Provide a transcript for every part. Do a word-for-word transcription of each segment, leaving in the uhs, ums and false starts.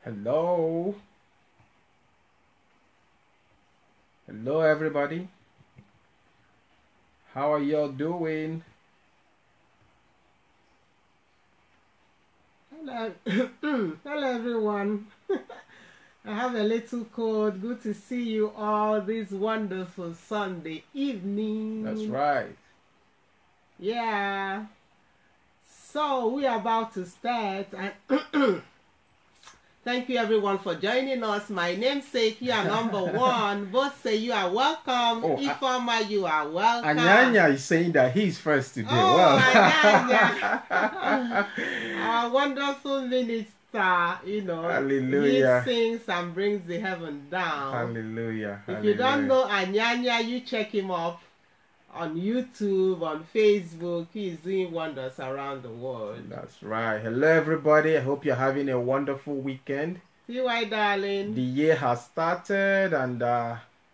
Hello. Hello, everybody. How are y'all doing? Hello, hello everyone. I have a little cold. Good to see you all this wonderful Sunday evening. That's right. Yeah. So we are about to start. And thank you everyone for joining us. My namesake, you are number one. Both say you are welcome. Oh, Ifeoma, you are welcome. Anyanya is saying that he's first today. Oh, Well, Anyanya. Our wonderful minister, you know, Hallelujah. he sings and brings the heaven down. Hallelujah. If Hallelujah. you don't know Anyanya, you check him up on YouTube, on Facebook. He is doing wonders around the world. That's right. Hello, everybody. I hope you're having a wonderful weekend. See why, darling? The year has started, and uh,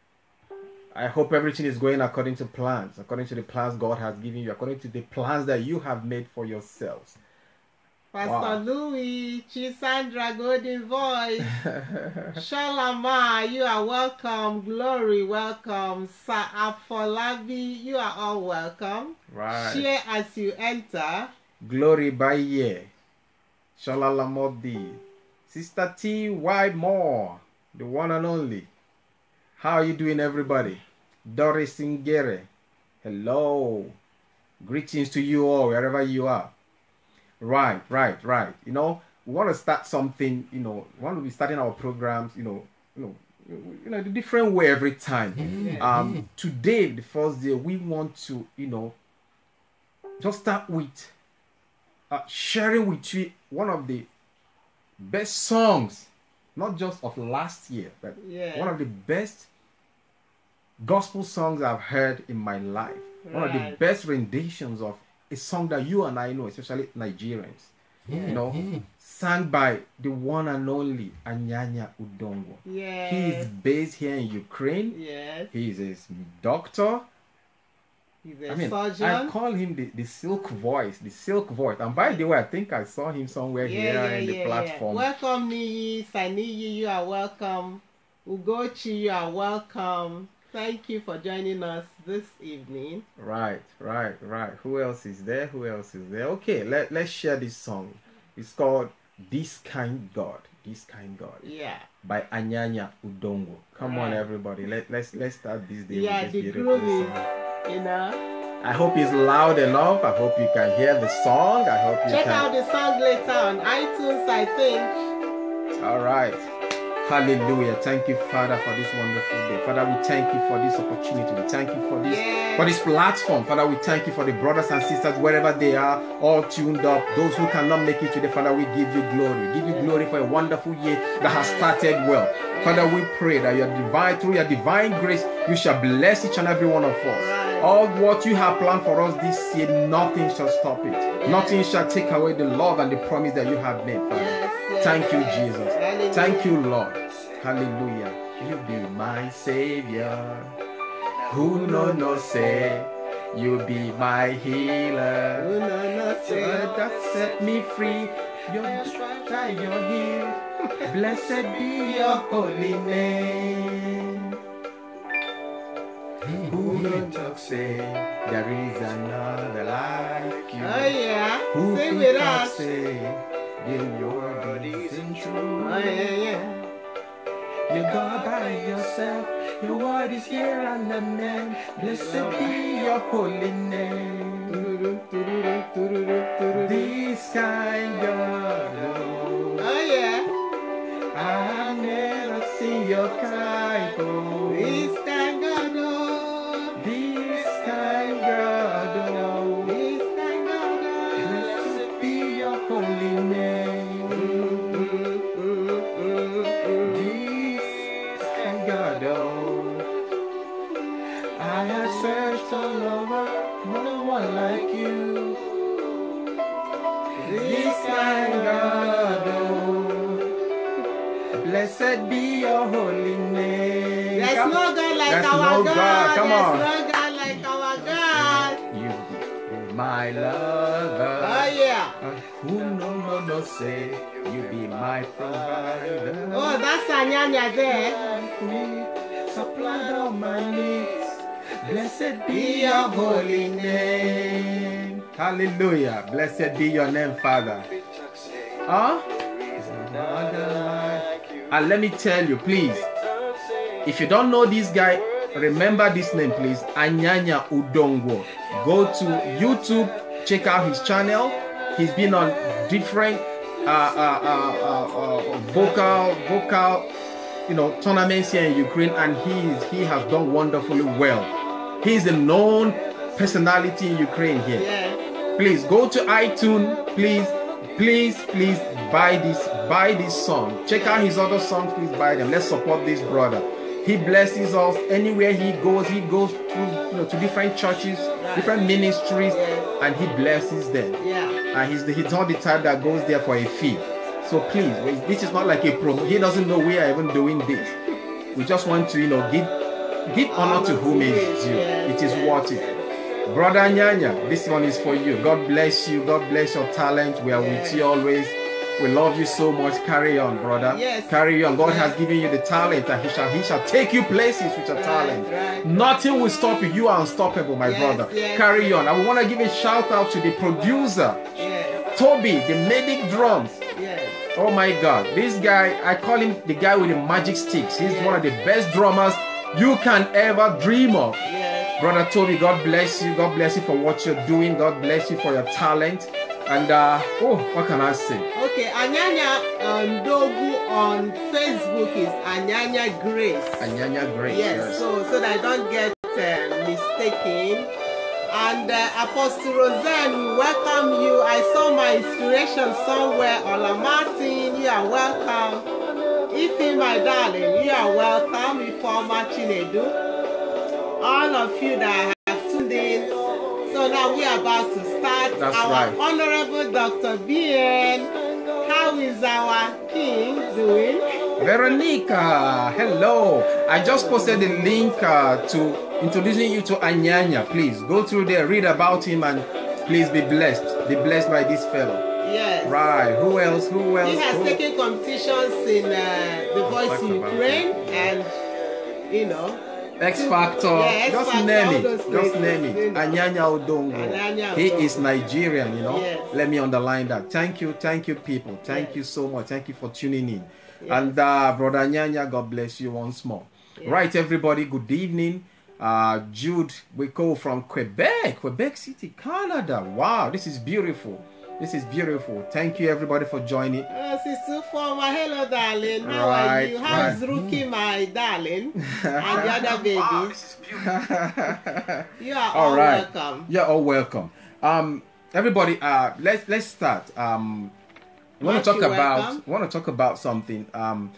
I hope everything is going according to plans, according to the plans God has given you, according to the plans that you have made for yourselves. Pastor Wow. Louis, Chisandra, Golden Voice, Shalama, you are welcome. Glory, welcome. Sir Afolabi, you are all welcome. Right. Share as you enter. Glory by year. Shalalamodi. Sister T Y Moore, the one and only. How are you doing, everybody? Doris Ngere. Hello. Greetings to you all, wherever you are. Right, right, right. You know, we want to start something, you know, we want to be starting our programs, you know, you know, you know, the different way every time. Um, today, the first day, we want to, you know, just start with uh, sharing with you one of the best songs, not just of last year, but Yeah. one of the best gospel songs I've heard in my life. One of the Right. best renditions of a song that you and I know, especially Nigerians, you know, sang by the one and only Anyanya Udongo. Yes. He is based here in Ukraine. Yes. He is a doctor. He's a I mean, surgeon. I call him the, the silk voice, the silk voice. And by the way, I think I saw him somewhere Yeah, here yeah, in the yeah, platform. Yeah. Welcome, Niyi, Saniyi, you are welcome. Ugochi, you are welcome. Thank you for joining us this evening. Right, right, right. Who else is there? Who else is there? Okay, let, let's share this song. It's called This Kind God. This Kind God. Yeah. By Anyanya Udongo. Come on, Right. everybody. Let, let's let's start this day Yeah, with the this beautiful groove is, song. you know. I hope it's loud enough. I hope you can hear the song. I hope you Check can. out the song later on iTunes, I think. All right. Hallelujah. Thank you, Father, for this wonderful day. Father, we thank you for this opportunity. We thank you for this, Yes. for this platform. Father, we thank you for the brothers and sisters, wherever they are, all tuned up. Those who cannot make it today, Father, we give you glory. We give you glory for a wonderful year that has started well. Father, we pray that your divine, through your divine grace, you shall bless each and every one of us. All what you have planned for us this year, nothing shall stop it. Nothing shall take away the love and the promise that you have made, Father. Yes, yes, Thank you, yes. Jesus. Hallelujah. Thank you, Lord. Hallelujah. You be my Savior. Who no no say you be my healer. Who no no say that set me free. Your stripes are your heel. Blessed be your holy name. Who no talk say there is another like you. Oh yeah. Who Sing fit with talk us. say yeah, your word isn't true. Oh yeah, yeah. You're God by yourself. Your word is here and amen. Blessed be your holy name. This kind God, oh, Oh yeah. I've never seen your kind. Oh, This kind God, oh. this kind God, oh, This kind God, oh. blessed be your holy name. This kind God, oh, I have searched all over, no one like you. This kind God, oh, blessed be your holy name. There's Come- no God like There's our no God. God. Come There's on. no God like our God. You be my lover. Oh yeah. Uh, who no no no know say you be my provider. Oh, that's Anyanya there. Supply all my needs. Blessed be your holy name. Hallelujah. Blessed be your name, Father. Huh? And let me tell you, please, if you don't know this guy, remember this name, please. Anyanya Udongwo. Go to YouTube, check out his channel. He's been on different uh, uh, uh, uh, uh, vocal, vocal, you know, tournaments here in Ukraine, and he is, he has done wonderfully well. He is a known personality in Ukraine here. Yeah. Please go to iTunes. Please, please, please buy this, buy this song. Check out his other songs. Please buy them. Let's support this brother. He blesses us anywhere he goes. He goes to, you know, to different churches, right. different ministries, yeah. and he blesses them. Yeah. And he's, the, he's not the type that goes there for a fee. So please, this is not like a promo. He doesn't know we are even doing this. We just want to, you know, give give honor to whom is due. It is worth it. Brother Nyanya, this one is for you. God bless you. God bless your talent. We are with you always. We love you so much. Carry on, brother. Yes. Carry on. God has given you the talent, and He shall He shall take you places with your right, talent. Right. Nothing will stop you. You are unstoppable, my yes, brother. Yes, Carry yes. on. I want to give a shout out to the producer, yes. Toby, the medic drums. Yes. Oh my God, this guy, I call him the guy with the magic sticks. He's yes. one of the best drummers you can ever dream of. Yes. Brother Toby, God bless you. God bless you for what you're doing. God bless you for your talent. And uh, oh, what can I say? Okay, Anyanya Ndogu on Facebook is Anyanya Grace. Anyanya Grace. Yes, yes. so so that I don't get uh, mistaken. And uh, Apostle Roseanne, we welcome you. I saw my inspiration somewhere. Ola Martin, you are welcome. Ife, my darling, you are welcome. Ifeoma Chinedu. All of you that have tuned in. So now we are about to start. That's our right. Honorable Doctor B N. How is our king doing? Veronica, hello. I just posted the link uh, to introducing you to Anyanya. Please go through there, read about him, and please be blessed. Be blessed by this fellow. Yes. Right. Who else? Who else? He has Who? taken competitions in uh, The Voice in Ukraine and, you know, X Factor. Yeah, X just Factor, name all it. those places, Just name it. You know. Anyanya Odongo. Anyanya He Odongo. is Nigerian, you know. Yes. Let me underline that. Thank you, thank you, people. Thank Yes. you so much. Thank you for tuning in. Yes. And uh, Brother Anyanya, God bless you once more. Yes. Right, everybody. Good evening. Uh, Jude, we go from Quebec, Quebec City, Canada. Wow, this is beautiful. This is beautiful. Thank you, everybody, for joining. Uh, Sister Former, hello, darling. How Right, are you? How is right. Rookie, my darling? And the other babies? You are all, all right. welcome. You're all welcome. Um, everybody, uh, let's let's start. Um, I want to talk about. welcome. I want to talk about something. Um,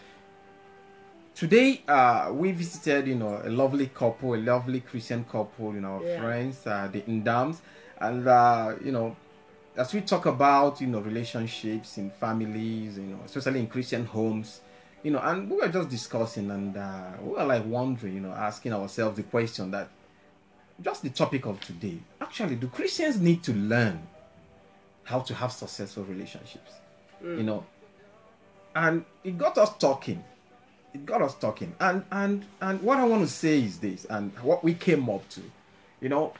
today, uh, we visited, you know, a lovely couple, a lovely Christian couple, you know, Yeah. friends, uh, the Ndams, and uh, you know. As we talk about, you know, relationships in families, you know, especially in Christian homes, you know, and we were just discussing, and uh, we were like wondering, you know, asking ourselves the question that, just the topic of today, actually, do Christians need to learn how to have successful relationships? Mm. You know, and it got us talking. It got us talking. And, and, and what I want to say is this, and what we came up to, you know,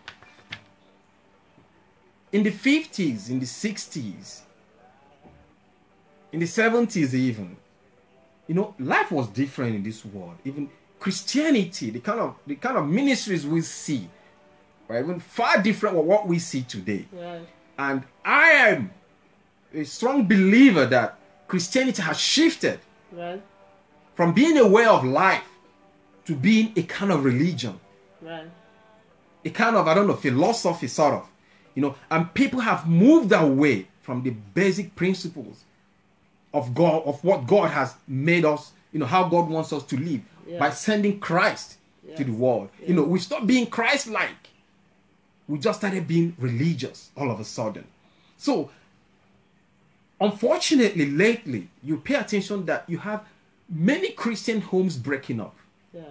in the fifties, in the sixties, in the seventies even, you know, life was different in this world. Even Christianity, the kind of the kind of ministries we see, are even far different from what we see today. Right. And I am a strong believer that Christianity has shifted Right. from being a way of life to being a kind of religion. Right. A kind of, I don't know, philosophy sort of. You know, and people have moved away from the basic principles of God, of what God has made us, you know, how God wants us to live, yeah. by sending Christ yes. to the world. Yes. You know, we stopped being Christ-like. We just started being religious all of a sudden. So, unfortunately, lately, you pay attention that you have many Christian homes breaking up. Yeah.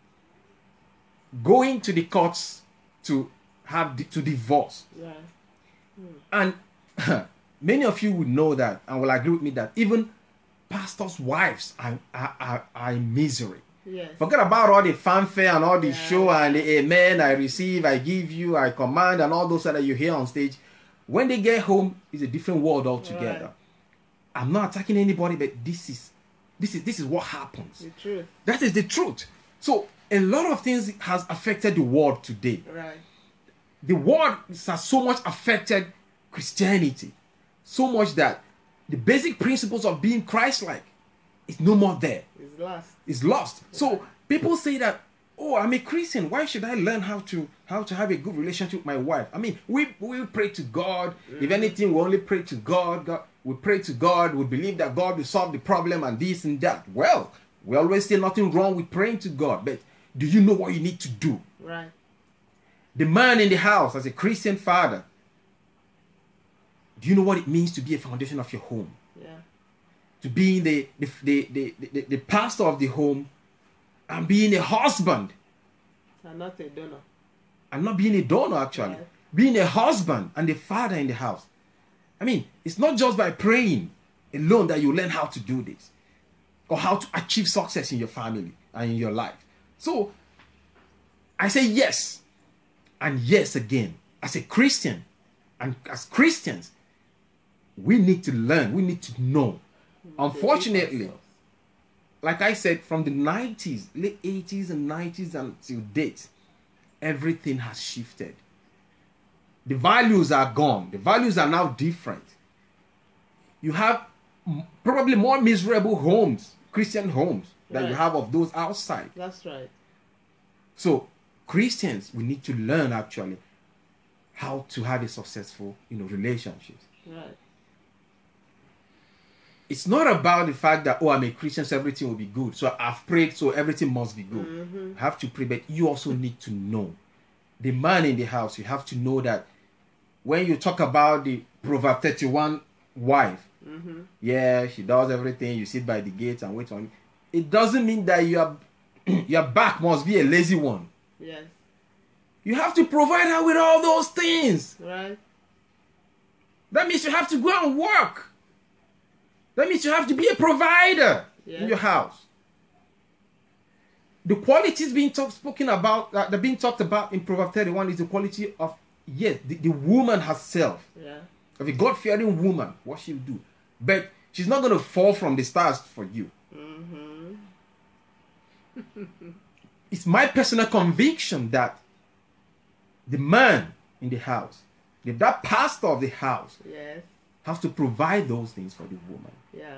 Going to the courts to have to divorce. Yeah. Hmm. And many of you would know that and will agree with me that even pastors' wives are, are, are, are in misery. Yes. Forget about all the fanfare and all the Yeah. show and the amen, I receive, I give you, I command, and all those that you hear on stage. When they get home, it's a different world altogether. Right. I'm not attacking anybody, but this is this is this is what happens. The truth. That is the truth. So a lot of things has affected the world today. Right. The world has so much affected Christianity, so much that the basic principles of being Christ-like is no more there. It's lost. It's lost. So people say that, oh, I'm a Christian. Why should I learn how to how to have a good relationship with my wife? I mean, we we pray to God. Mm-hmm. If anything, we only pray to God. God. We pray to God. We believe that God will solve the problem and this and that. Well, we always say nothing wrong with praying to God, but do you know what you need to do? Right. The man in the house, as a Christian father, do you know what it means to be a foundation of your home? Yeah. To be the the, the, the, the, the pastor of the home and being a husband. And not a donor. And not being a donor, actually. Yeah. Being a husband and a father in the house. I mean, it's not just by praying alone that you learn how to do this. Or how to achieve success in your family and in your life. So, I say yes. And yes again. As a Christian, and as Christians, we need to learn. We need to know. Unfortunately, like I said, from the nineties, late eighties and nineties until date, everything has shifted. The values are gone. The values are now different. You have probably more miserable homes, Christian homes, than right. you have of those outside. That's right. So, Christians, we need to learn actually how to have a successful, you know, relationship. Right. It's not about the fact that, oh, I'm a Christian, so everything will be good. So I've prayed, so everything must be good. Mm-hmm. You have to pray, but you also need to know. The man in the house, you have to know that when you talk about the Proverbs thirty-one wife, mm-hmm. yeah, she does everything, you sit by the gate and wait on it. It doesn't mean that your, your back must be a lazy one. Yes. You have to provide her with all those things. Right. That means you have to go and work. That means you have to be a provider yes. in your house. The qualities being talk, spoken about, uh, that being talked about in Proverbs thirty-one is the quality of, yes, the, the woman herself. Yeah. Of a God-fearing woman, what she'll do. But she's not going to fall from the stars for you. Mm-hmm. It's my personal conviction that the man in the house, the, that pastor of the house, yes. has to provide those things for the woman. Yeah.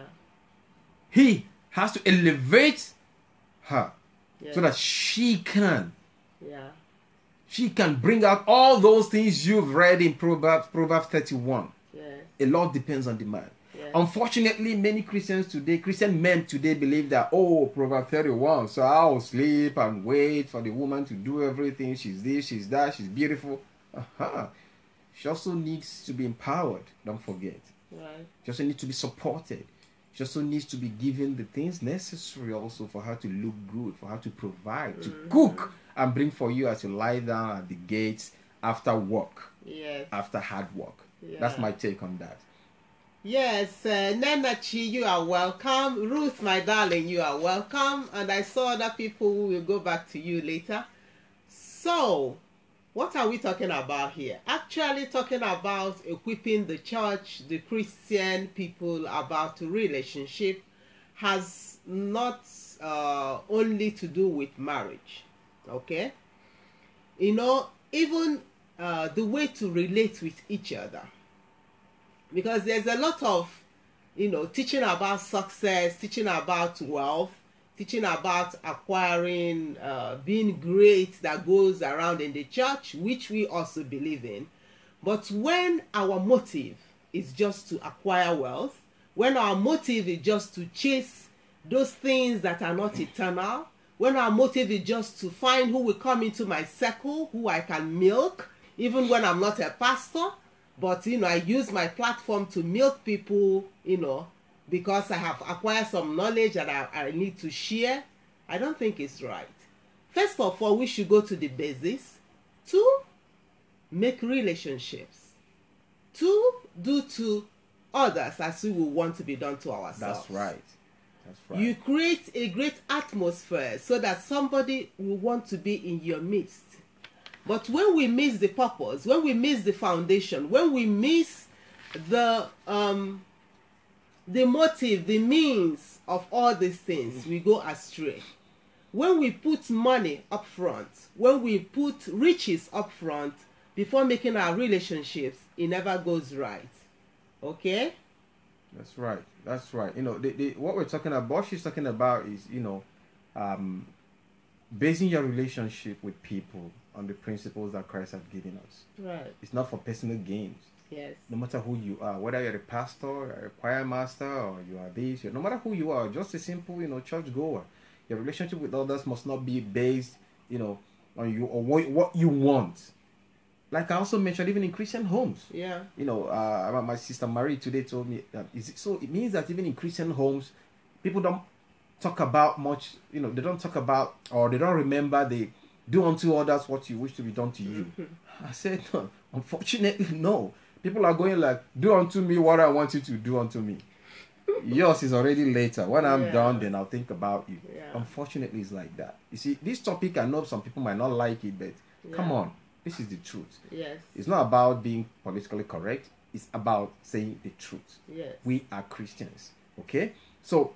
He has to elevate her yes. so that she can. Yeah. She can bring out all those things you've read in Proverbs, Proverbs thirty-one. Yes. A lot depends on the man. Yes. Unfortunately, many Christians today, Christian men today believe that, oh, Proverbs thirty-one, so I'll sleep and wait for the woman to do everything. She's this, she's that, she's beautiful. Uh-huh. She also needs to be empowered, don't forget. Right. She also needs to be supported. She also needs to be given the things necessary also for her to look good, for her to provide, to mm-hmm. cook, and bring for you as you lie down at the gates after work. Yes. After hard work. Yeah. That's my take on that. Yes, uh, Nenachi, you are welcome. Ruth, my darling, you are welcome. And I saw other people who will go back to you later. So, what are we talking about here? Actually talking about equipping the church, the Christian people about relationship has not uh, only to do with marriage. Okay? You know, even uh, the way to relate with each other. Because there's a lot of, you know, teaching about success, teaching about wealth, teaching about acquiring, uh, being great that goes around in the church, which we also believe in. But when our motive is just to acquire wealth, when our motive is just to chase those things that are not eternal, when our motive is just to find who will come into my circle, who I can milk, even when I'm not a pastor, but, you know, I use my platform to milk people, you know, because I have acquired some knowledge that I, I need to share, I don't think it's right. First of all, we should go to the basis to make relationships, to do to others as we will want to be done to ourselves. That's right. That's right. You create a great atmosphere so that somebody will want to be in your midst. But when we miss the purpose, when we miss the foundation, when we miss the um, the motive, the means of all these things, we go astray. When we put money up front, when we put riches up front before making our relationships, it never goes right. Okay? That's right. That's right. You know, the, the, what we're talking about, what she's talking about is, you know, um, basing your relationship with people on the principles that Christ has given us. Right. It's not for personal gains. Yes. No matter who you are, whether you're a pastor, you're a choir master, or you are this, no matter who you are, just a simple, you know, church goer. Your relationship with others must not be based, you know, on you or what, what you want. Like I also mentioned, even in Christian homes. Yeah. You know, uh, my sister Marie today told me, uh, is it, so it means that even in Christian homes, people don't talk about much, you know, they don't talk about, or they don't remember the do unto others what you wish to be done to you. Mm-hmm. I said, no, unfortunately, no. People are going like, do unto me what I want you to do unto me. Yours is already later. When I'm yeah. done, then I'll think about you. Yeah. Unfortunately, it's like that. You see, this topic, I know some people might not like it, but yeah. come on. This is the truth. Yes. It's not about being politically correct. It's about saying the truth. Yes. We are Christians. Okay? So,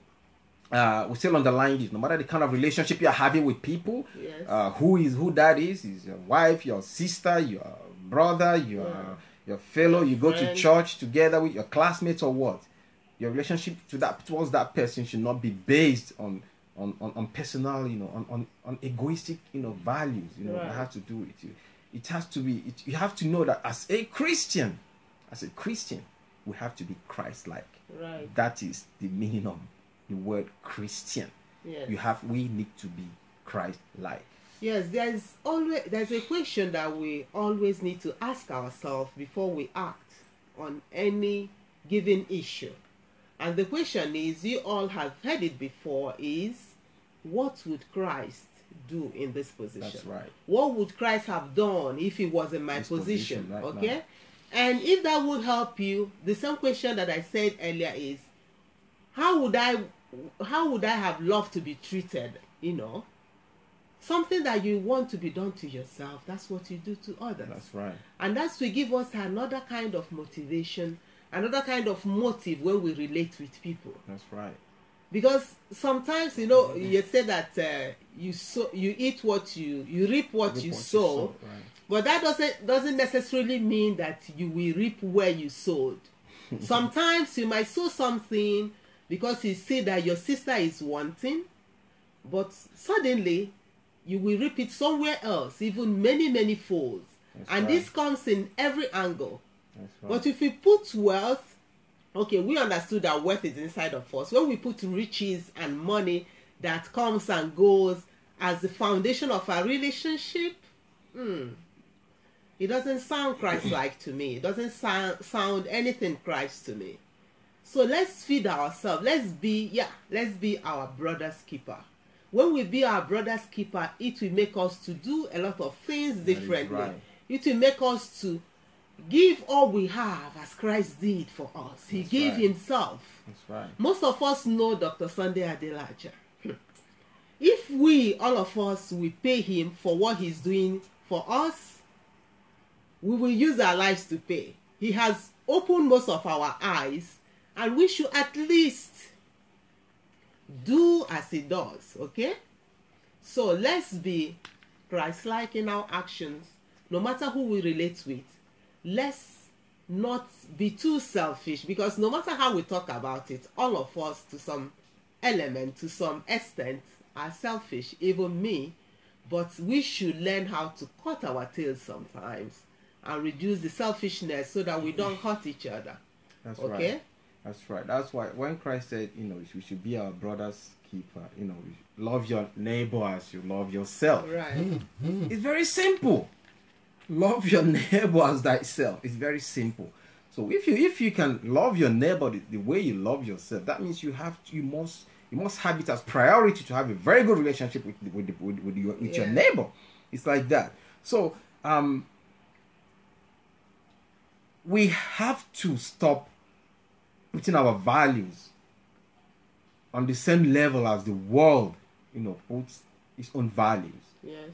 uh, we still underline this. No matter the kind of relationship you're having with people, yes. uh, who is who that is, is your wife, your sister, your brother, your yeah. your fellow, your you go friend. to church together with your classmates or what? Your relationship to that towards that person should not be based on on, on, on personal, you know, on, on, on egoistic, you know, values, you know, right. that have to do with you. It has to be, it, you have to know that as a Christian, as a Christian, we have to be Christ-like. Right. That is the meaning of the word Christian. Yes. You have, we need to be Christ-like. Yes, there's always, there's a question that we always need to ask ourselves before we act on any given issue. And the question is, you all have heard it before, is what would Christ do in this position? That's right. What would Christ have done if he was in my this position? position right okay? Now. And if that would help you, the same question that I said earlier is, how would I how would I have loved to be treated? You know? Something that you want to be done to yourself, that's what you do to others. That's right. And that's to give us another kind of motivation, another kind of motive when we relate with people. That's right. Because sometimes, you know, you say that uh, you sow, you eat what you you reap what reap you what sow, you sow right. But that doesn't doesn't necessarily mean that you will reap where you sowed. Sometimes you might sow something because you see that your sister is wanting, but suddenly you will reap it somewhere else, even many many folds. That's and right. This comes in every angle. That's right. But if we put wealth, okay, we understood that wealth is inside of us. When we put riches and money that comes and goes as the foundation of our relationship, hmm, it doesn't sound Christ-like to me. It doesn't sound, sound anything Christ to me. So let's feed ourselves. Let's be, yeah, let's be our brother's keeper. When we be our brother's keeper, it will make us to do a lot of things differently. Right. It will make us to give all we have as Christ did for us. He That's gave right. himself. That's right. Most of us know Doctor Sunday Adelaja. If we, all of us, we pay him for what he's doing for us, we will use our lives to pay. He has opened most of our eyes, and we should at least do as he does, okay? So let's be Christ-like in our actions, no matter who we relate with. Let's not be too selfish, because no matter how we talk about it, all of us to some element, to some extent, are selfish, even me. But we should learn how to cut our tails sometimes and reduce the selfishness so that we don't hurt each other. That's okay? right. That's right. That's why when Christ said, you know, we should be our brother's keeper, you know, love your neighbor as you love yourself. Right. It's very simple. Love your neighbor as thyself. It's very simple. So if you if you can love your neighbor the, the way you love yourself, that means you have to, you must you must have it as priority to have a very good relationship with with with, with, your, with yeah. your neighbor. It's like that. So um, we have to stop putting our values on the same level as the world, you know, puts its own values. Yes.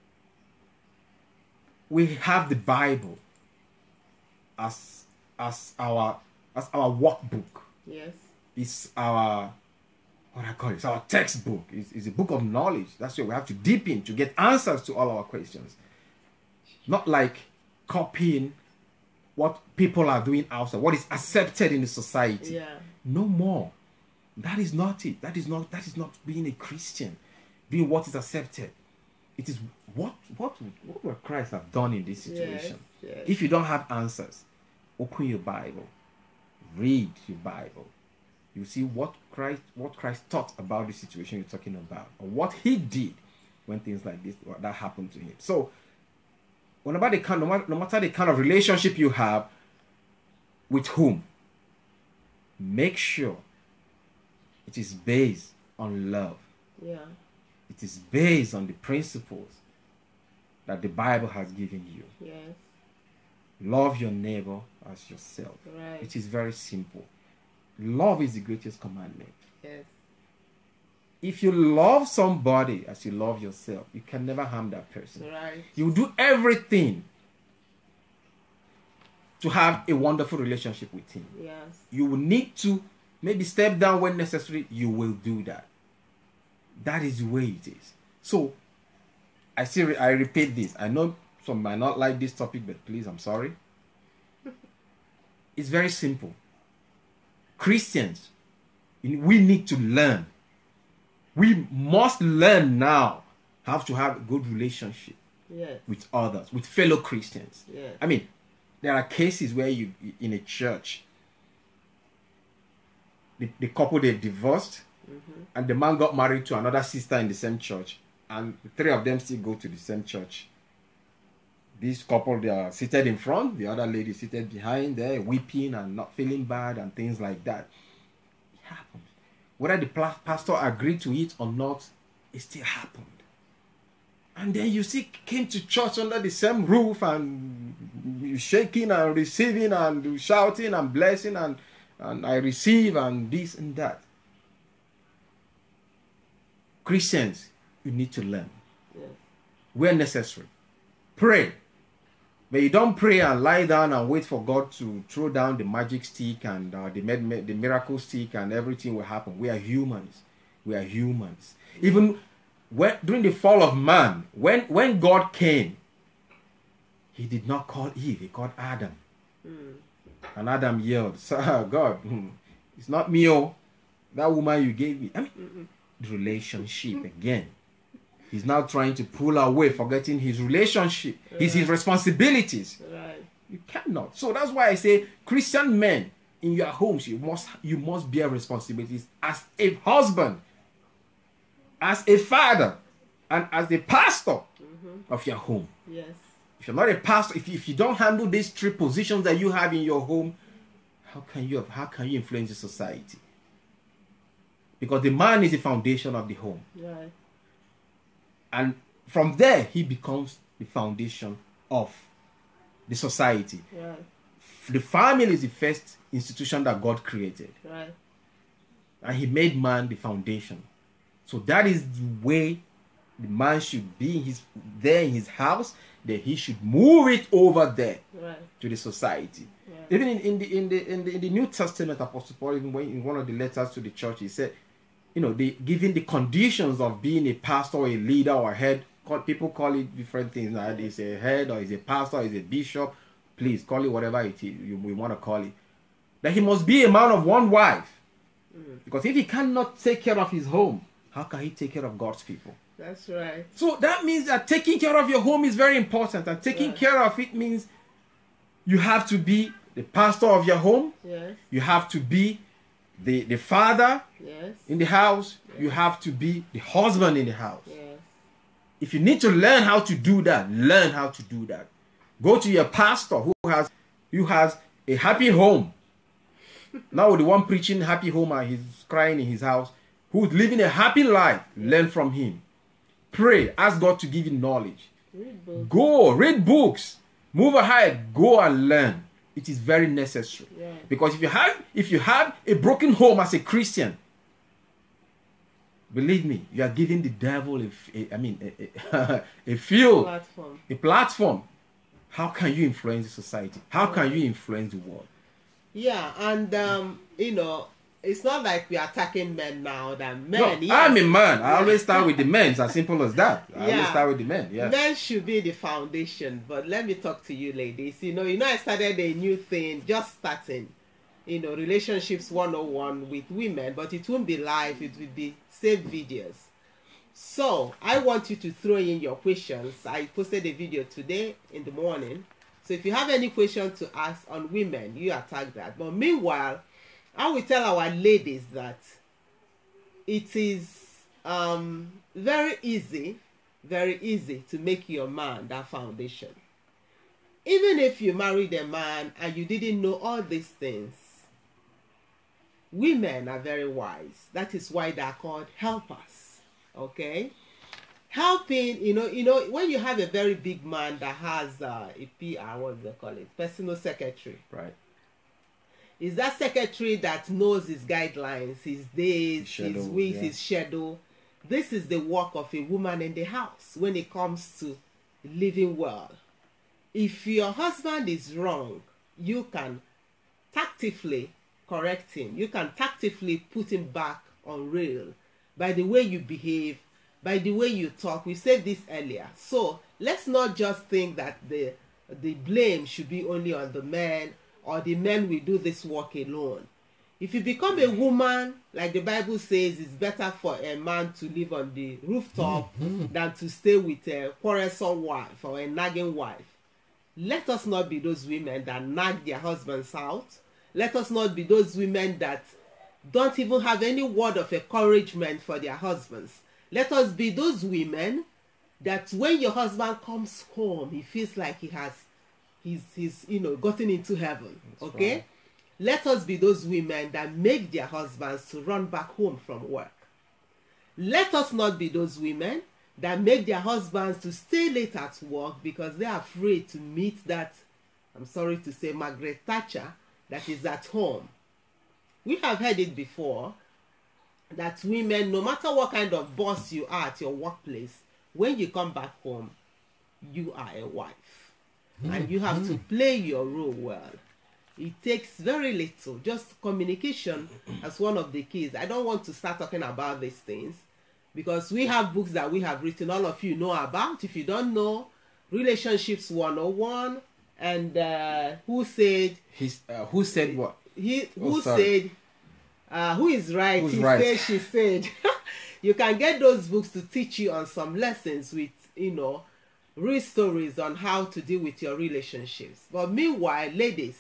We have the Bible as as our as our workbook. Yes. It's our, what I call it, it's our textbook. It's, it's a book of knowledge. That's where we have to deep in to get answers to all our questions. Not like copying what people are doing outside, what is accepted in the society. Yeah. No more. That is not it. That is not that is not being a Christian. Being what is accepted. It is what what what would Christ have done in this situation? Yes, yes. If you don't have answers, open your Bible, read your Bible. You see what Christ what Christ thought about the situation you're talking about, or what he did when things like this that happened to him. So, whenever the kind, no matter, no matter the kind of relationship you have with whom, make sure it is based on love. Yeah. It is based on the principles that the Bible has given you. Yes. Love your neighbor as yourself. Right. It is very simple. Love is the greatest commandment. Yes. If you love somebody as you love yourself, you can never harm that person. Right. You do everything to have a wonderful relationship with him. Yes. You will need to maybe step down when necessary. You will do that. That is the way it is. So, I see. I repeat this. I know some might not like this topic, but please, I'm sorry. It's very simple. Christians, we need to learn. We must learn now how to have a good relationship Yes. with others, with fellow Christians. Yes. I mean, there are cases where you, in a church, the, the couple, they divorced, mm-hmm. and the man got married to another sister in the same church, and the three of them still go to the same church. This couple, they are seated in front, the other lady seated behind there, weeping and not feeling bad and things like that. It happens. Whether the pastor agreed to it or not, it still happened. And then you see, came to church under the same roof and shaking and receiving and shouting and blessing and, and I receive and this and that. Christians, you need to learn. Yes. Where necessary. Pray. But you don't pray and lie down and wait for God to throw down the magic stick and uh, the, the miracle stick and everything will happen. We are humans. We are humans. Even when, during the fall of man, when, when God came, he did not call Eve, he called Adam. Mm. And Adam yelled, "Sir, God, it's not me, oh, that woman you gave me." I mean, mm-mm. The relationship again. He's now trying to pull away, forgetting his relationship, right. his, his responsibilities. Right. You cannot. So that's why I say, Christian men in your homes, you must you must bear responsibilities as a husband, as a father, and as the pastor mm-hmm. of your home. Yes. If you're not a pastor, if you, if you don't handle these three positions that you have in your home, how can you how can you influence the society? Because the man is the foundation of the home. Right. And from there, he becomes the foundation of the society. Right. The family is the first institution that God created. Right. And he made man the foundation. So that is the way the man should be in his, there in his house, that he should move it over there right. to the society. Right. Even in, in, the, in, the, in, the, in the New Testament, Apostle Paul, even when, in one of the letters to the church, he said, you know, the given the conditions of being a pastor, or a leader, or a head, call, people call it different things. Now, it's a head, or is a pastor, or is a bishop. Please call it whatever it is you we want to call it. That he must be a man of one wife, mm. because if he cannot take care of his home, how can he take care of God's people? That's right. So that means that taking care of your home is very important, and taking right. care of it means you have to be the pastor of your home. Yes. You have to be the the father yes. in the house. Yes. You have to be the husband in the house. Yes. If you need to learn how to do that, learn how to do that. Go to your pastor who has who has a happy home. Now the one preaching happy home and he's crying in his house, who's living a happy life, learn from him. Pray, ask God to give you knowledge. Read books. Go, read books. Move ahead, go and learn. It is very necessary. Yeah. Because if you have if you have a broken home as a Christian, believe me, you are giving the devil a, a I mean a, a, a field, Platform. a platform. How can you influence the society? How can you influence the world? Yeah, and um, you know, it's not like we are attacking men now. That men, No, yes, I'm a man. I always start with the men. It's as simple as that. I Yeah. always start with the men. Yeah. men should be the foundation. But let me talk to you, ladies. You know, you know, I started a new thing, just starting. You know, Relationships one oh one with women, but it won't be live. It will be saved videos. So I want you to throw in your questions. I posted a video today in the morning. So if you have any questions to ask on women, you attack that. But meanwhile, I will tell our ladies that it is um, very easy, very easy to make your man that foundation. Even if you married a man and you didn't know all these things, women are very wise. That is why they are called helpers. Okay? Helping, you know, you know, when you have a very big man that has uh, a P R, what do they call it? Personal secretary. Right. Is that secretary that knows his guidelines, his days, his, schedule, his weeks, yeah. his schedule. This is the work of a woman in the house when it comes to living well. If your husband is wrong, you can tactfully correct him. You can tactfully put him back on rail by the way you behave, by the way you talk. We said this earlier. So let's not just think that the the blame should be only on the man, or the men will do this work alone. If you become a woman, like the Bible says, it's better for a man to live on the rooftop than to stay with a quarrelsome wife or a nagging wife. Let us not be those women that nag their husbands out. Let us not be those women that don't even have any word of encouragement for their husbands. Let us be those women that when your husband comes home, he feels like he has, he's, he's you know, gotten into heaven. That's okay? right. Let us be those women that make their husbands to run back home from work. Let us not be those women that make their husbands to stay late at work because they are afraid to meet that, I'm sorry to say, Margaret Thatcher that is at home. We have heard it before that women, no matter what kind of boss you are at your workplace, when you come back home, you are a wife. Mm-hmm. And you have to play your role well. It takes very little, just communication as one of the keys. I don't want to start talking about these things because we have books that we have written, all of you know about. If you don't know, Relationships one oh one, and uh, who said... His, uh, who said what? He, who oh, said... Uh, who is right? Who's he right? said, she said. You can get those books to teach you on some lessons with, you know, real stories on how to deal with your relationships. But meanwhile, ladies,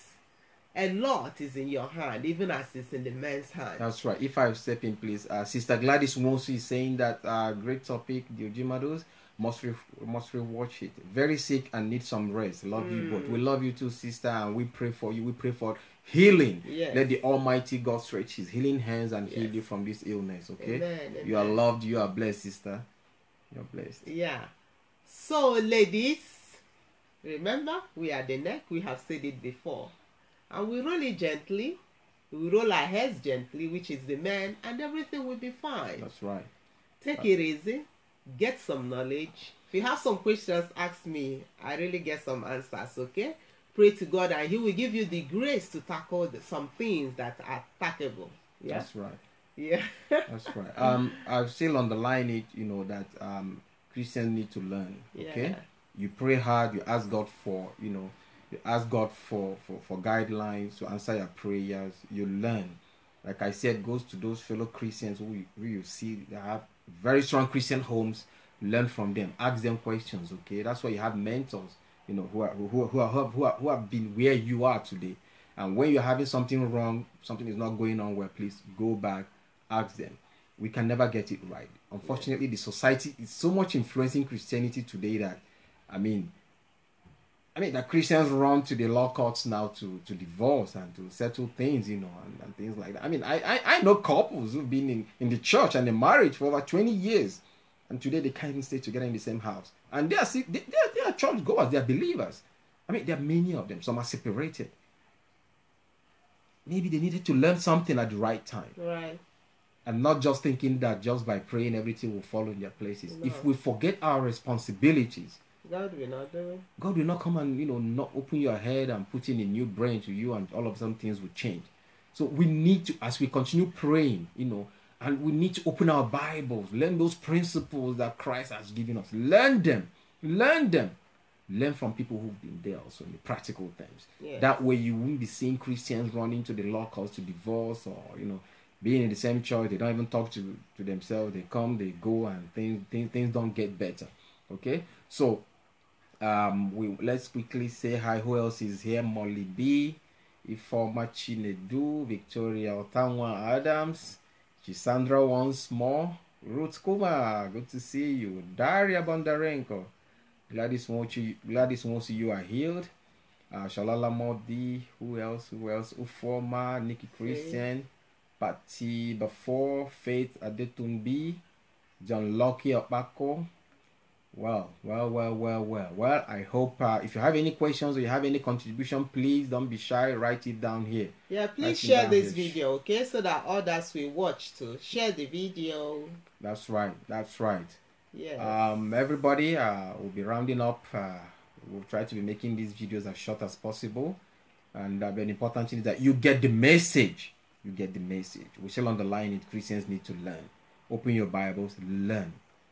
a lot is in your hand, even as it's in the men's hand. That's right. If I step in, please. Uh, Sister Gladys Wosu is saying that uh, great topic, the Ojimadus. Must re- must rewatch it. Very sick and need some rest. Love mm. you both. We love you too, sister, and we pray for you. We pray for healing. Yes. Let the Almighty God stretch His healing hands and yes. heal you from this illness. Okay. Amen, amen. You are loved. You are blessed, sister. You are blessed. Yeah. So, ladies, remember we are the neck. We have said it before, and we roll it gently. We roll our heads gently, which is the man, and everything will be fine. That's right. Take That's it easy. Get some knowledge. If you have some questions, ask me. I really get some answers, okay? Pray to God and He will give you the grace to tackle the, some things that are tackleable. Yeah? That's right. Yeah. That's right. Um, I've still underline it, you know, that um, Christians need to learn, okay? Yeah. You pray hard, you ask God for, you know, you ask God for, for, for guidelines to answer your prayers. You learn. Like I said, goes to those fellow Christians who you, who you see they have very strong Christian homes. Learn from them. Ask them questions. Okay, that's why you have mentors. You know who are who are, who are, who are, who have been where you are today. And when you're having something wrong, something is not going on well, please go back. Ask them. We can never get it right. Unfortunately, the society is so much influencing Christianity today that, I mean. I mean, the Christians run to the law courts now to, to divorce and to settle things, you know, and, and things like that. I mean, I, I, I know couples who've been in, in the church and in marriage for over twenty years, and today they can't even stay together in the same house. And they are, they, they are, they are church goers, they are believers. I mean, there are many of them. Some are separated. maybe they needed to learn something at the right time. Right. And not just thinking that just by praying everything will fall in their places. No. If we forget our responsibilities, God will not do it. God will not come and, you know, not open your head and put in a new brain to you, and all of a sudden things will change. So we need to, as we continue praying, you know, and we need to open our Bibles, learn those principles that Christ has given us. Learn them. Learn them. Learn from people who've been there also in the practical terms. Yes. That way you won't be seeing Christians running to the law courts to divorce, or, you know, being in the same church, they don't even talk to, to themselves. They come, they go, and things things, things don't get better. Okay? So, um, we let's quickly say hi. Who else is here? Molly B, Ifeoma Chinedu, Victoria Otanwa Adams, Chisandra once more, Ruth Kuma, good to see you. Daria Bondarenko, Gladys wants you, Gladys wants you are healed. Uh, Shalala Modi, who else? Who else? Ufoma, Nikki Christian. Okay. Patti before Faith Adetunbi, John Lucky Opako. Well, well, well, well, well. Well, I hope uh, if you have any questions or you have any contribution, please don't be shy. Write it down here. Yeah, please share this here. video, okay, so that others will watch too. Share the video. That's right. That's right. Yeah. Um, everybody, uh, will be rounding up. Uh, we'll try to be making these videos as short as possible, and uh, the important thing is that you get the message. You get the message. We still underline it. Christians need to learn. Open your Bibles. Learn.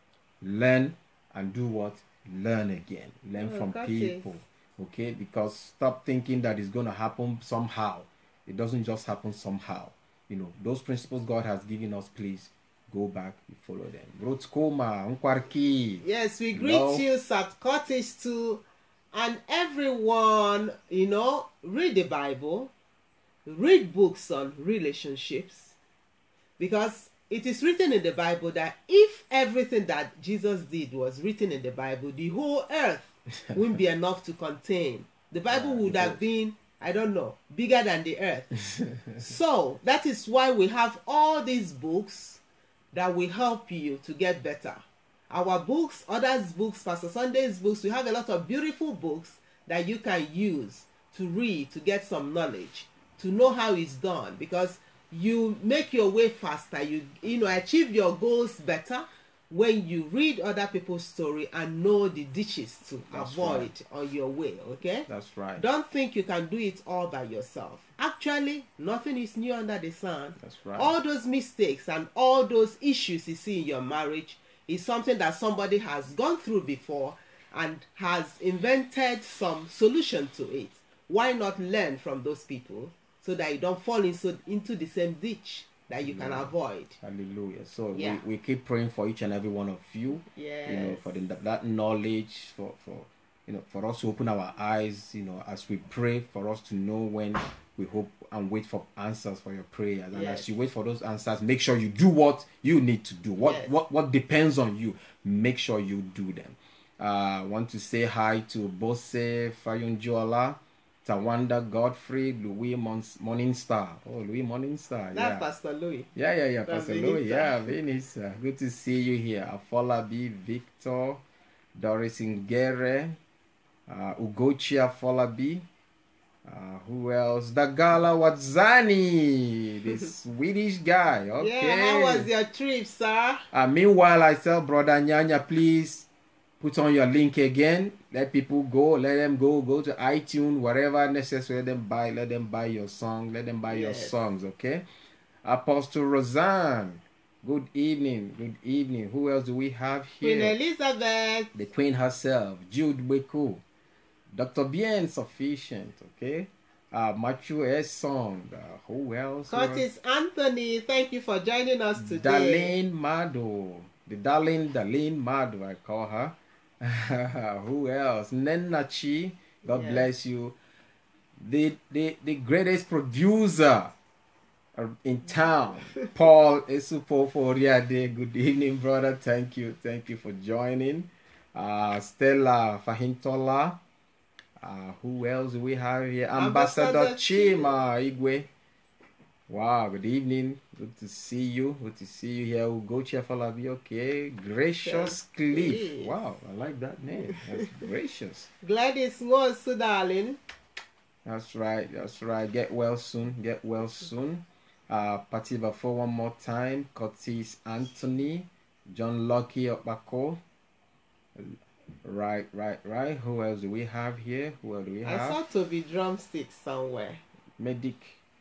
Learn and do what? Learn again. Learn oh, from people. It. Okay? Because stop thinking that it's going to happen somehow. It doesn't just happen somehow. You know, those principles God has given us, please go back and follow them. Rotskoma, Nkwarki. Yes, we greet Hello. you, Sat Curtis too. And everyone, you know, read the Bible. Read books on relationships, because it is written in the Bible that if everything that Jesus did was written in the Bible, the whole earth wouldn't be enough to contain. The Bible yeah, would have been, I don't know, bigger than the earth. So that is why we have all these books that will help you to get better. Our books, others' books, Pastor Sunday's books, we have a lot of beautiful books that you can use to read, to get some knowledge, to know how it's done, because you make your way faster, you you know achieve your goals better when you read other people's story and know the ditches to That's avoid right. on your way. Okay, That's right. Don't think you can do it all by yourself. Actually, nothing is new under the sun. That's right. All those mistakes and all those issues you see in your marriage is something that somebody has gone through before and has invented some solution to it. Why not learn from those people so that you don't fall into, into the same ditch that you can avoid? Hallelujah. So yeah. we, we keep praying for each and every one of you. Yes. You know, for the, that knowledge, for, for you know, for us to open our eyes, you know, as we pray, for us to know when we hope and wait for answers for your prayers. And yes. as you wait for those answers, make sure you do what you need to do. What yes. what what depends on you. Make sure you do them. I uh, want to say hi to Bose Fayunjola, Tawanda Godfrey, Louis Mons- Morningstar. Oh, Louis Morningstar. That's yeah. Pastor Louis. Yeah, yeah, yeah. That's Pastor Louis. Yeah, Vinisa. Good to see you here. Afolabi, Victor, Doris Ngere, uh, Ugochi Afolabi. Uh, who else? Dagala Wadzani, this Swedish guy. Okay. Yeah, how was your trip, sir? Uh, meanwhile, I tell Brother Nyanya, please put on your link again. Let people go. Let them go. Go to iTunes, whatever necessary. Let them buy. Let them buy your song. Let them buy yes. your songs. Okay. Apostle Roseanne. Good evening. Good evening. Who else do we have here? Queen Elizabeth. The Queen herself. Jude Beku. Doctor Bien Sufficient. Okay. Uh, Matthew S. Song. Uh, who else? Curtis Anthony. Thank you for joining us today. Darlene Mado. The darling Darlene Mado, I call her. Who else? Nenachi. God yeah. bless you. The, the the greatest producer in town, Paul Esupoforiade. Good evening, brother. Thank you. Thank you for joining. Uh, Stella Fahintola. Uh, who else do we have here? Ambassador, Ambassador Chima Igwe. Wow, good evening. Good to see you. Good to see you here. Ugochi Afalabi. Okay. Gracious Cliff. Wow, I like that name. That's gracious. Gladys Nwosu, darling. That's right. That's right. Get well soon. Get well soon. Uh, Pativa for one more time. Curtis Anthony, John Lucky Opako. Right, right, right. Who else do we have here? Who else do we have? I saw Toby Drumstick somewhere. Medic.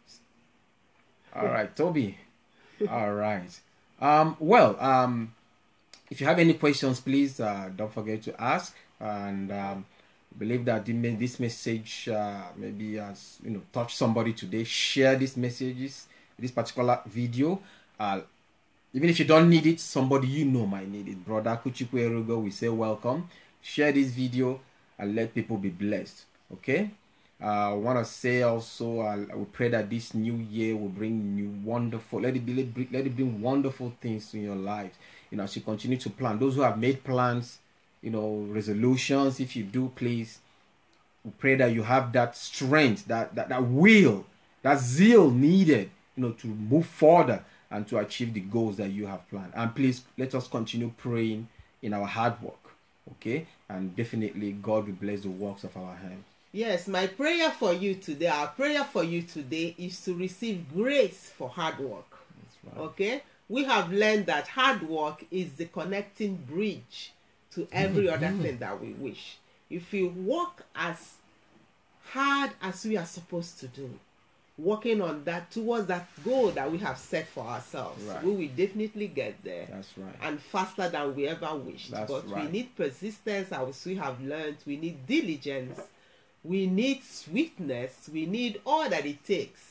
All right, Toby. All right. Um. Well. Um. If you have any questions, please uh, don't forget to ask. And um, believe that this message uh, maybe has you know touched somebody today. Share these messages, this particular video. Uh, even if you don't need it, somebody you know might need it. Brother Kuchikwe Erugo, we say welcome. Share this video and let people be blessed. Okay. Uh, I want to say also, uh, we pray that this new year will bring new wonderful. Let it be, let it bring, let it bring wonderful things in your lives. You know, as you continue to plan. Those who have made plans, you know, resolutions. If you do, please, we pray that you have that strength, that that that will, that zeal needed, you know, to move further and to achieve the goals that you have planned. And please let us continue praying in our hard work. Okay, and definitely God will bless the works of our hands. Yes, my prayer for you today, our prayer for you today is to receive grace for hard work. That's right. Okay? We have learned that hard work is the connecting bridge to every other thing that we wish. If we work as hard as we are supposed to do, working on that towards that goal that we have set for ourselves, right, we will definitely get there. That's right. And faster than we ever wished. That's but right. we need persistence, as we have learned. We need diligence. We need sweetness. We need all that it takes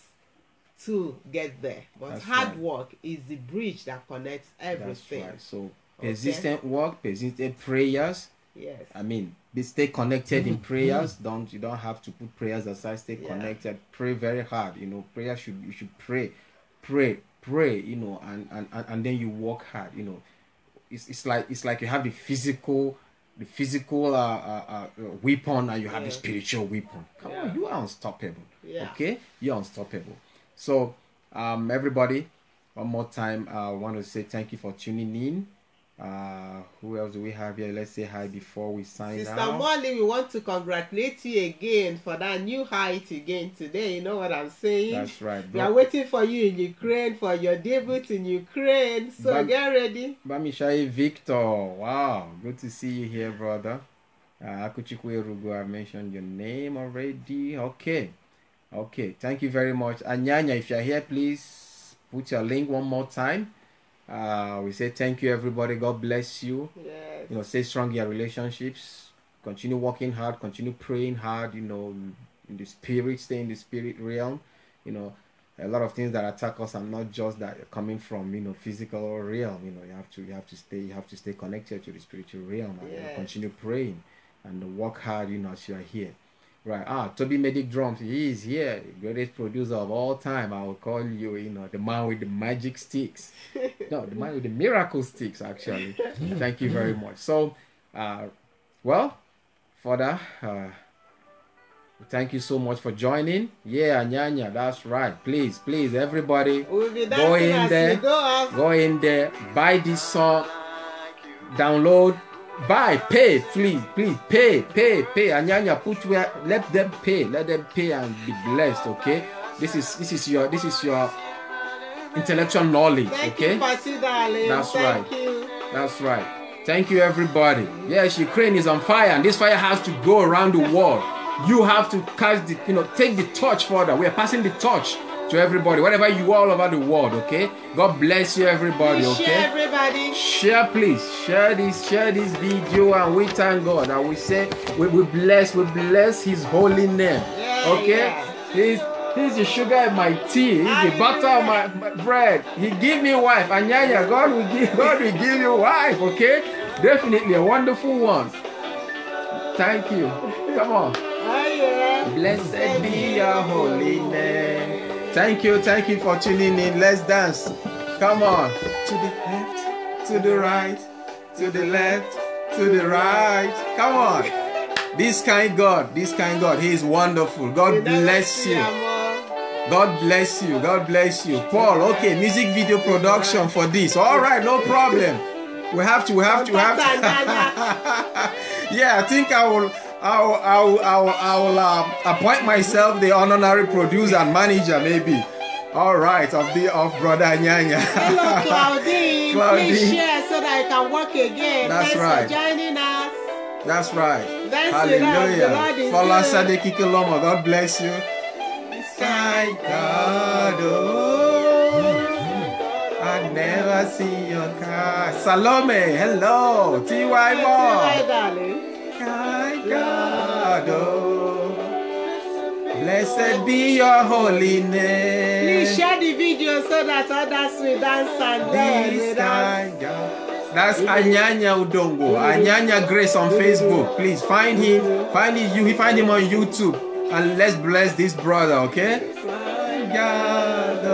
to get there. But That's hard right. work is the bridge that connects everything. That's right. So persistent okay. work, persistent prayers. Yes. I mean, be stay connected in prayers. Don't you don't have to put prayers aside. Stay yeah. connected. Pray very hard. You know, prayer should you should pray, pray, pray. You know, and and and, and then you work hard. You know, it's it's like it's like you have the physical. The physical uh, uh, uh, weapon and you have yeah. the spiritual weapon. Come yeah. on, you are unstoppable. Yeah. Okay, you're unstoppable. So, um, everybody, one more time, I uh, want to say thank you for tuning in. Uh, who else do we have here? Let's say hi before we sign Sister out. Sister Molly, we want to congratulate you again for that new height again today. You know what I'm saying? That's right. We are waiting for you in Ukraine for your debut in Ukraine. So Bam get ready. Bamishai Victor, wow, good to see you here, brother. Uh, Akuchikwe Rugo, I mentioned your name already. Okay, okay, thank you very much. Anyanya, if you're here, please put your link one more time. Uh, we say thank you, everybody. God bless you. Yes. You know, stay strong in your relationships. Continue working hard. Continue praying hard. You know, in the spirit, stay in the spirit realm. You know, a lot of things that attack us are not just that are coming from you know physical realm. You know, you have to you have to stay you have to stay connected to the spiritual realm and yes. continue praying and work hard. You know, as you are here. Right. Ah, Toby Medic Drums. He is here. The greatest producer of all time. I will call you, you know, the man with the magic sticks. No, the man with the miracle sticks, actually. Thank you very much. So, uh, well, further, uh, thank you so much for joining. Yeah, Nyanya, that's right. Please, please, everybody, we'll be go in there. Go, go in there. Buy this song. Download. Buy, pay, please, please, pay, pay, pay. Anyanya, put where, let them pay, let them pay and be blessed. Okay, this is this is your this is your intellectual knowledge. Thank okay, you, Pati, darling. That's Thank right. You. That's right. Thank you, everybody. Yes, Ukraine is on fire, and this fire has to go around the world. You have to catch the, you know, take the torch further. We are passing the torch to everybody, wherever you are all over the world. Okay, God bless you, everybody. Please okay, share, everybody. Share, please share this, share this video, and we thank God. And we say we, we bless, we bless His holy name. Yeah, okay, yeah. He's He's the sugar in my tea. He's the butter of my, my bread. He give me wife. Anyanya, God will give, God will give you wife. Okay, definitely a wonderful one. Thank you. Come on. Oh, yeah. Blessed be your holy name. Thank you, thank you for tuning in. Let's dance. Come on. To the left, to the right, to the left, to the right. Come on. This kind God, this kind God, He is wonderful. God bless you. God bless you. God bless you. Paul, okay, music video production for this. All right, no problem. We have to, we have to, we have to. Yeah, I think I will. I'll, I'll, I'll, I'll uh, appoint myself the honorary producer and manager, maybe. All right, of the of Brother Nyanya. Hello, Claudine. Claudine. Please share so that I can work again. That's Thanks right. for joining us. That's right. Thanks Hallelujah. Fala to Sade Kikolomo. God bless you. Sky God, oh, I never see your car. Salome, hello. T Y Mo. Hi, darling. Sky God, oh, blessed be your holy name. Please share the video so that others will dance and dance with us. That's Anyanya Udongo, Anyanya Grace on Facebook. Please find him, find him, you find him on YouTube, and let's bless this brother, okay? God,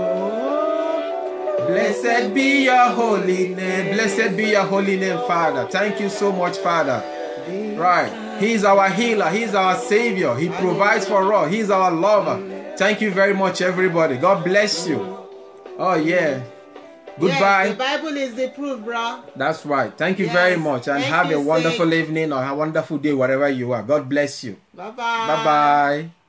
oh, blessed be your holy name. Blessed be your holy name, Father. Thank you so much, Father. Right. He's our healer. He's our savior. He provides for us. He's our lover. Thank you very much, everybody. God bless you. Oh, yeah. Goodbye. Yes, the Bible is the proof, bro. That's right. Thank you Yes. very much. And Thank have you, a wonderful Saint. evening or a wonderful day, wherever you are. God bless you. Bye-bye. Bye-bye.